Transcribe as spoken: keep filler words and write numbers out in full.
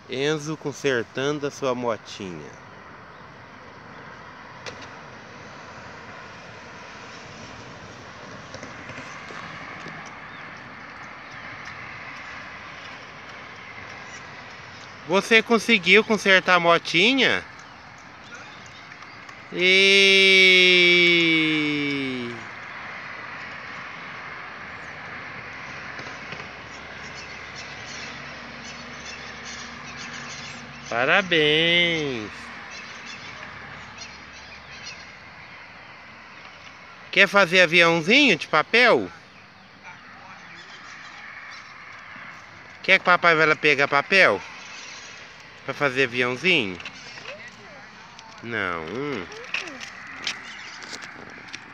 Enzo consertando a sua motinha. Você conseguiu consertar a motinha? E... Parabéns! Quer fazer aviãozinho de papel? Quer que papai vai lá pegar papel? Pra fazer aviãozinho? Não.